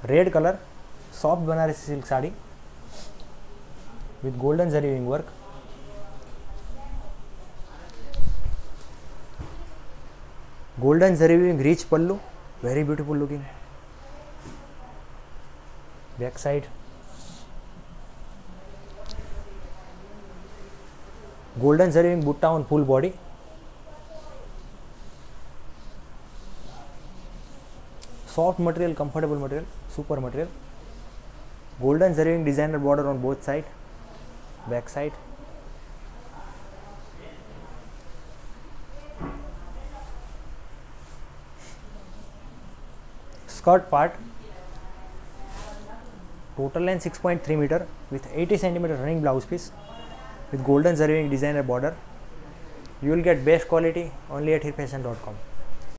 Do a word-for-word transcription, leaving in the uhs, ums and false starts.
Red colour, soft Banarasi silk sari with golden zari weaving work. Golden zari weaving rich pallu, very beautiful looking. Back side. Golden zari weaving butta on full body. Soft material, comfortable material, super material. Golden zari weaving designer border on both sides. Back side. Skirt part, total length six point three meter with eighty centimeter running blouse piece with golden zari weaving designer border. You will get best quality only at hirfashion dot com.